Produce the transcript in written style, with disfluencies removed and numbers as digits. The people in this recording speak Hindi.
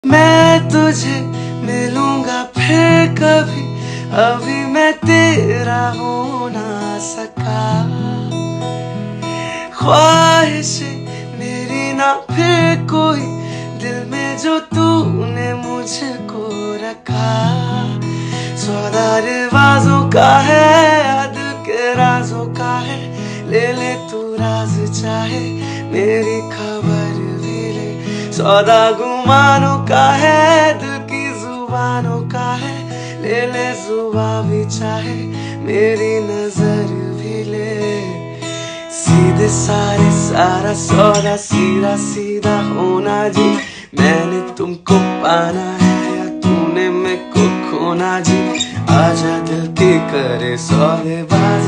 मैं तुझे मिलूंगा फिर कभी, अभी मैं तेरा हो ना सका। ख्वाहिशें मेरी ना फिर कोई, दिल में जो तूने मुझको रखा। सौदा रिवाजों का है या दिल के राजों का है, ले ले तू राज चाहे मेरी खबर भी ले। सौदा गुमानों का है दिल की जुबानों का है, ले ले जुबा भी चाहे मेरी नजर भी ले। सीधे सारे सारा सौदा सीधा सीधा होना जी, मैंने तुमको पाना है या तूने मेरे को खोना जी। आजा दिल की करे सौदेबाजी।